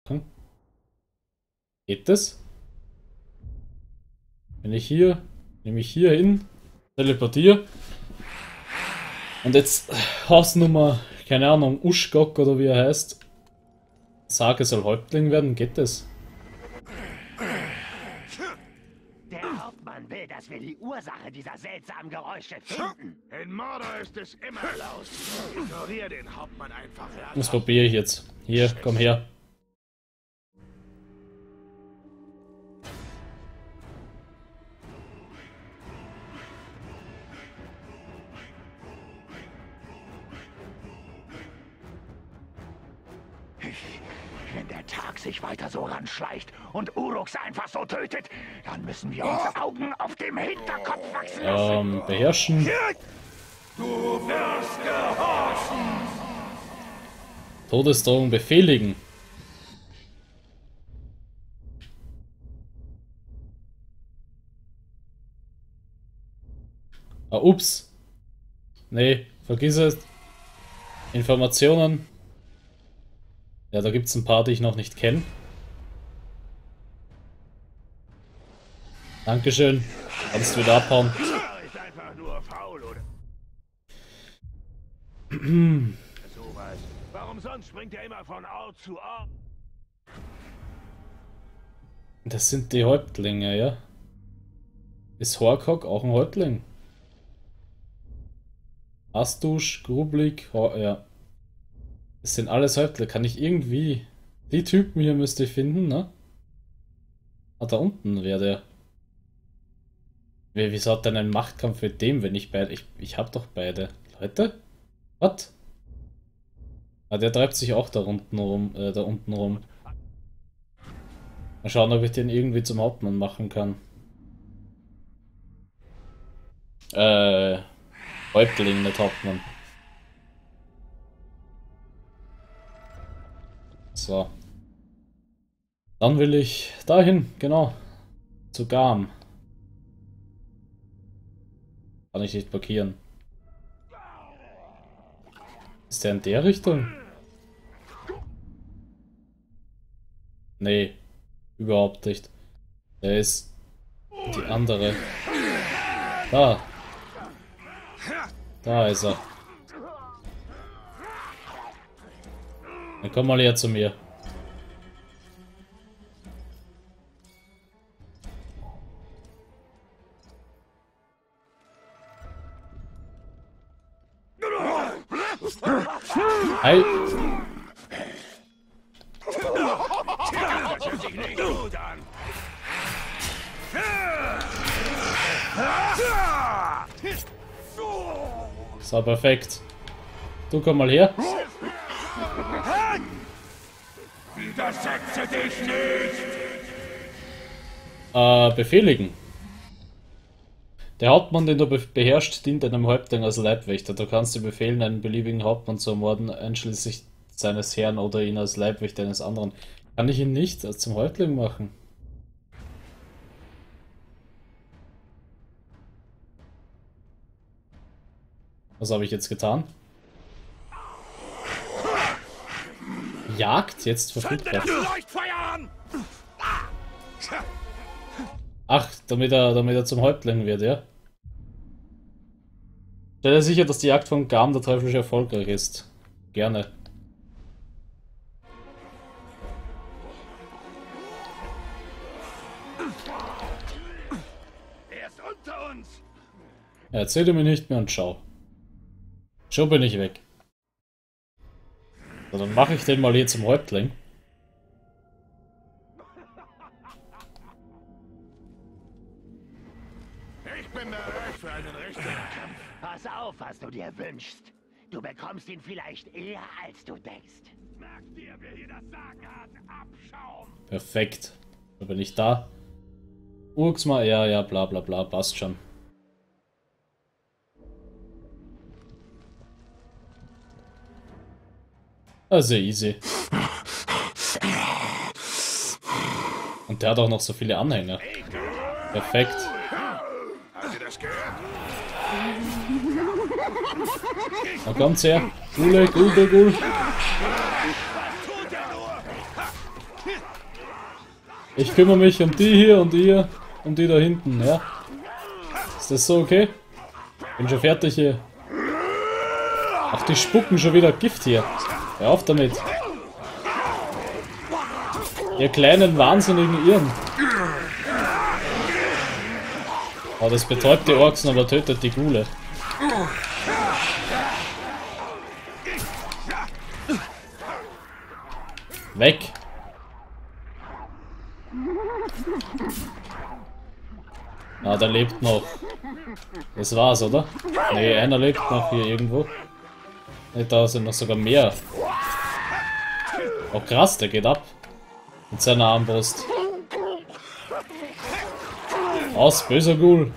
Geht das? Wenn ich hier, nehme ich hier hin, teleportiere und jetzt Hausnummer, keine Ahnung, Uschgok oder wie er heißt, sage, soll Häuptling werden, geht das? Der Hauptmann will, dass wir die Ursache dieser seltsamen Geräusche finden. In Mordor ist es immer laut. Ignoriere den Hauptmann einfach. Das probiere ich jetzt. Hier, komm her. Wenn der Tag sich weiter so ranschleicht und Uruks einfach so tötet, dann müssen wir uns Augen auf dem Hinterkopf wachsen lassen. Beherrschen. Du wirst gehorchen. Todesdrohung befehligen. Ah, ups. Nee, vergiss es. Informationen. Ja, da gibt es ein paar, die ich noch nicht kenne. Dankeschön. Kannst du wieder abhauen. Ist einfach nur faul, oder? Sowas. Warum sonst springt er immer von Ort zu Ort? Das sind die Häuptlinge, ja. Ist Horkok auch ein Häuptling? Astusch, Grublik, ja. Das sind alles Häuptlinge. Kann ich irgendwie... Die Typen hier müsste ich finden, ne? Ah, da unten wäre der. Wieso hat denn ein Machtkampf mit dem, wenn ich beide... Ich hab doch beide. Leute? Was? Ah, der treibt sich auch da unten rum. Mal schauen, ob ich den irgendwie zum Hauptmann machen kann. Häuptling, nicht Hauptmann. So. Dann will ich dahin, genau. Zu Garm. Kann ich nicht blockieren. Ist der in der Richtung? Nee, überhaupt nicht. Der ist die andere. Da. Da ist er. Dann komm mal her zu mir. Hi. Das hört sich nicht gut an. So, perfekt. Du komm mal her. Widersetze dich nicht! Befehligen. Der Hauptmann, den du beherrschst, dient einem Häuptling als Leibwächter. Du kannst ihm befehlen, einen beliebigen Hauptmann zu ermorden, einschließlich seines Herrn oder ihn als Leibwächter eines anderen. Kann ich ihn nicht zum Häuptling machen? Was habe ich jetzt getan? Jagd jetzt verfügbar. Ach, damit er zum Häuptling wird, ja? Stelle sicher, dass die Jagd von Garm der teuflische erfolgreich ist. Gerne. Er ist unter uns! Erzähle mir nicht mehr und schau. Schon bin ich weg. So, dann mache ich den mal hier zum Häuptling. Ich bin bereit für einen richtigen Kampf. Pass auf, was du dir wünschst. Du bekommst ihn vielleicht eher, als du denkst. Merk dir, wer hier das Sagen hat. Abschaum! Perfekt. Da bin ich da. Urks mal, ja, bla bla bla, passt schon. Also easy. Und der hat auch noch so viele Anhänger. Perfekt. Habt ihr das gehört? Da kommt's her. Gule, Gule, Gule. Ich kümmere mich um die hier und die und die da hinten, ja? Ist das so okay? Bin schon fertig hier. Ach, die spucken schon wieder Gift hier. Hör auf damit. Ihr kleinen wahnsinnigen Irren. Oh, das betäubt die Orks, aber tötet die Ghule. Weg! Ah, der lebt noch. Das war's, oder? Ne, einer lebt noch hier irgendwo. Ne, da sind noch sogar mehr. Oh krass, der geht ab. Mit seiner Armbrust. Aus, böser Ghoul.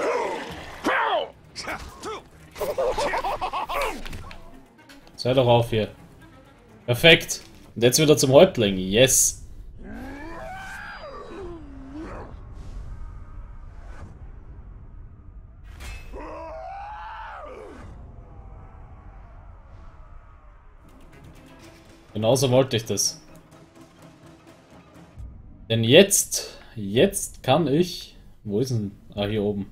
Sei doch auf hier. Perfekt. Und jetzt wieder zum Häuptling. Yes. Genauso wollte ich das. Denn jetzt kann ich... Wo ist denn? Ah, hier oben.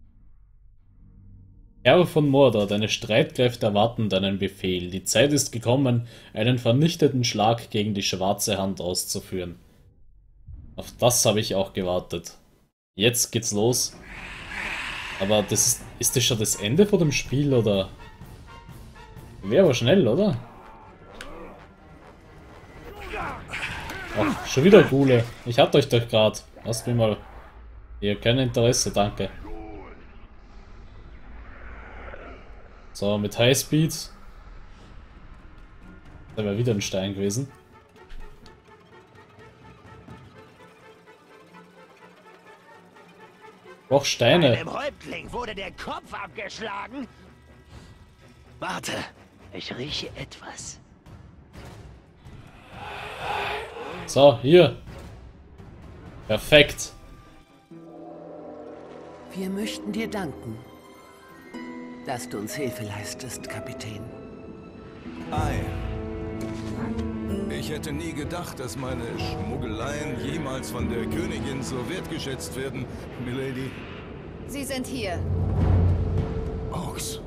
Herr von Mordor, deine Streitkräfte erwarten deinen Befehl. Die Zeit ist gekommen, einen vernichtenden Schlag gegen die schwarze Hand auszuführen. Auf das habe ich auch gewartet. Jetzt geht's los. Aber ist das schon das Ende von dem Spiel, oder? Wäre aber schnell, oder? Ach, schon wieder Ghule. Ich hatte euch doch gerade. Lasst mich mal... Hier, kein Interesse, danke. So, mit Highspeed. Da wäre wieder ein Stein gewesen. Doch Steine. Dem Häuptling wurde der Kopf abgeschlagen. Warte, ich rieche etwas. So, hier. Perfekt. Wir möchten dir danken, dass du uns Hilfe leistest, Kapitän. Ei. Ich hätte nie gedacht, dass meine Schmuggeleien jemals von der Königin so wertgeschätzt werden, Milady. Sie sind hier. Orks.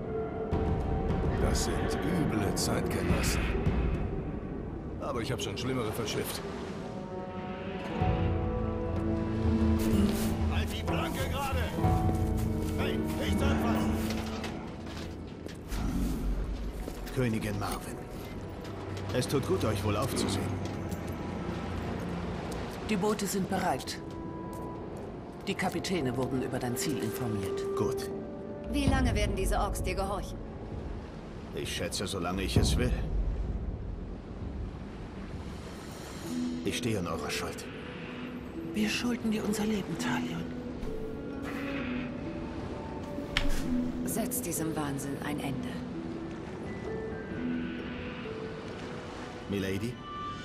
Das sind üble Zeitgenossen. Aber ich habe schon Schlimmere verschifft. Halt die Planke gerade! Hey, rechts anfassen! Königin Marvin. Es tut gut, euch wohl aufzusehen. Die Boote sind bereit. Die Kapitäne wurden über dein Ziel informiert. Gut. Wie lange werden diese Orks dir gehorchen? Ich schätze, solange ich es will. Ich stehe in eurer Schuld. Wir schulden dir unser Leben, Talion. Setzt diesem Wahnsinn ein Ende. Milady?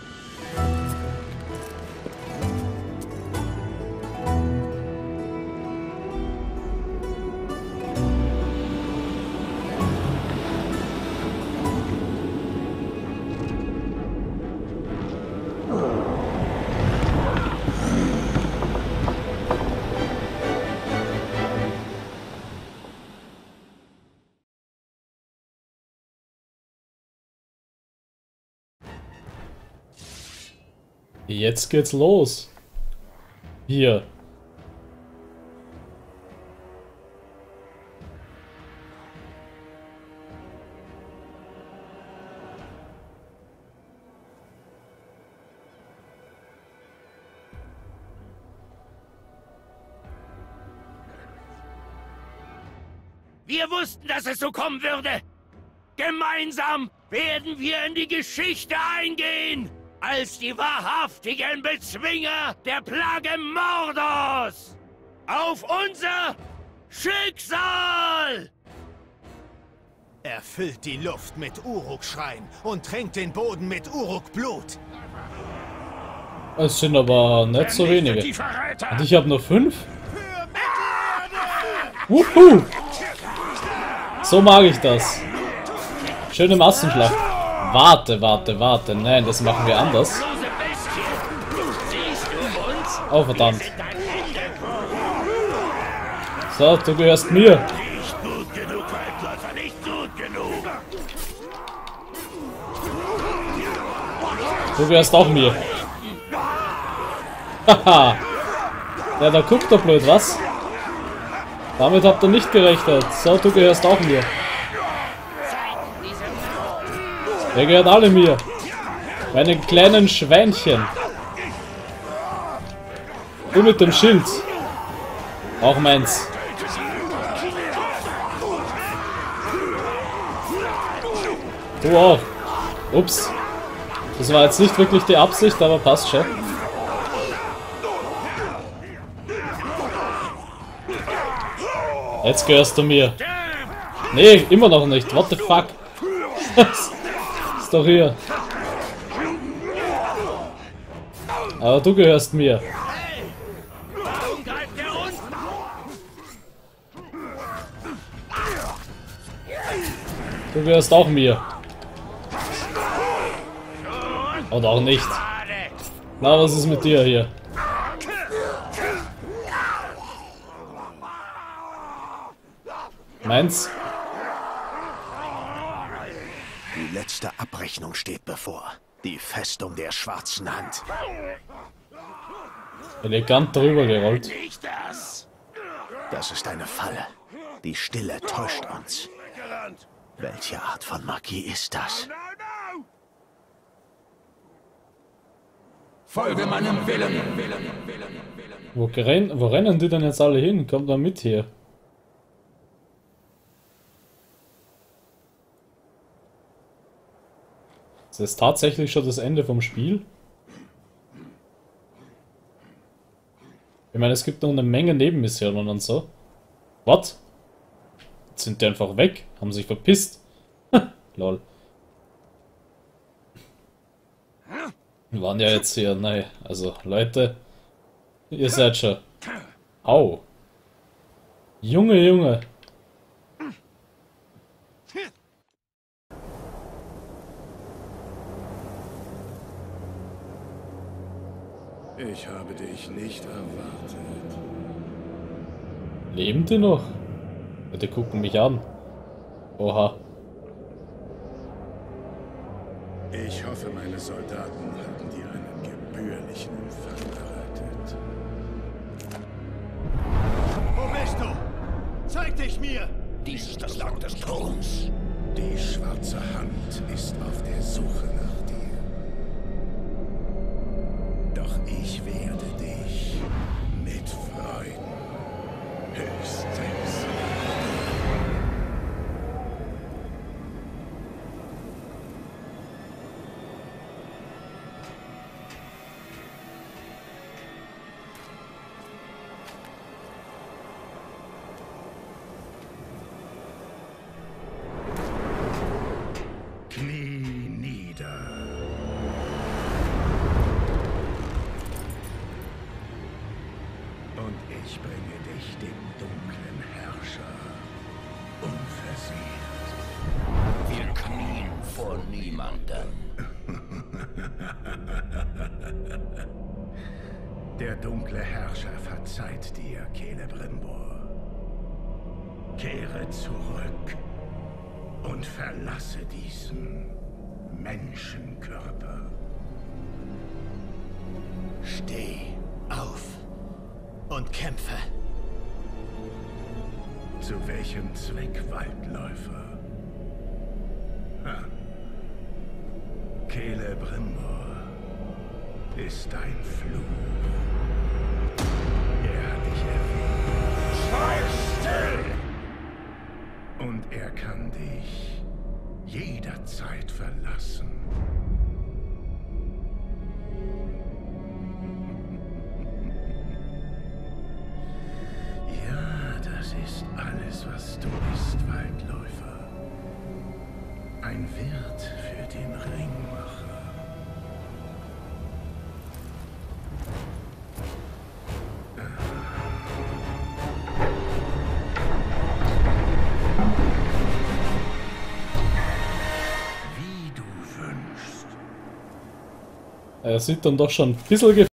Jetzt geht's los. Hier. Wir wussten, dass es so kommen würde. Gemeinsam werden wir in die Geschichte eingehen als die wahrhaftigen Bezwinger der Plage Mordors. Auf unser Schicksal! Erfüllt die Luft mit Uruk-Schreien und tränkt den Boden mit Uruk-Blut. Es sind aber nicht so wenige. Die Verräter! Und ich habe nur 5? Wuhu! So mag ich das. Schöne Massenschlacht. Warte. Nein, das machen wir anders. Bloße Bestie! Oh, verdammt. So, du gehörst mir. Nicht gut genug, Feldläufer, nicht gut genug. Du gehörst auch mir. Haha. Ja, da guckt er blöd, was? Damit habt ihr nicht gerechnet. So, du gehörst auch mir. Ihr gehört alle mir. Meine kleinen Schweinchen. Du mit dem Schild. Auch meins. Du auch. Ups. Das war jetzt nicht wirklich die Absicht, aber passt schon. Jetzt gehörst du mir. Nee, immer noch nicht. What the fuck? Ist doch hier. Aber du gehörst mir. Du gehörst auch mir. Oder auch nicht. Na, was ist mit dir hier? Meins? Die letzte Abrechnung steht bevor. Die Festung der schwarzen Hand. Elegant drüber gerollt. Das ist eine Falle. Die Stille täuscht uns. Welche Art von Magie ist das? Folge meinem Willen. Wo rennen die denn jetzt alle hin? Kommt mal mit hier. Ist das tatsächlich schon das Ende vom Spiel? Ich meine, es gibt noch eine Menge Nebenmissionen und so. What? Jetzt sind die einfach weg. Haben sich verpisst. Lol. Wir waren ja jetzt hier, nein. Also, Leute. Ihr seid schon. Au. Junge, Junge. Ich habe dich nicht erwartet. Leben die noch? Bitte gucken mich an. Oha. Ich hoffe, meine Soldaten hatten dir einen gebührlichen Empfang bereitet. Wo bist du? Zeig dich mir! Dies ist das Land des Throns. Die schwarze Hand ist auf der Suche nach dir. Doch ich werde dich mit Freuden höchstens. Knie nieder. Und ich bringe dich dem dunklen Herrscher unversehrt. Wir knien vor niemandem. Der dunkle Herrscher verzeiht dir, Celebrimbor. Kehre zurück und verlasse diesen Menschenkörper. Steh auf und kämpfe. Zu welchem Zweck, Waldläufer? Celebrimbor ist ein Fluch. Er hat dich erwählt. Sei still! Und er kann dich jederzeit verlassen. Ja, das ist alles, was du bist, Waldläufer. Ein Wirt für den Ringmacher. Er sieht dann doch schon ein bisschen